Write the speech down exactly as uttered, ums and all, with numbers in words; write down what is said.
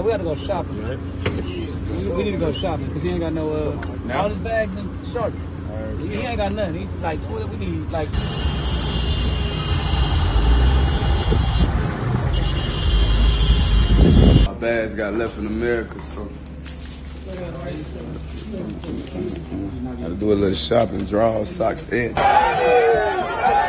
we gotta go shopping, right? We, we need to go shopping because he ain't got no uh, now? All his bags and shorts. Right. He, he ain't got nothing. He's like twelve. We need like. My bags got left in America, so gotta do a little shopping, draw socks in.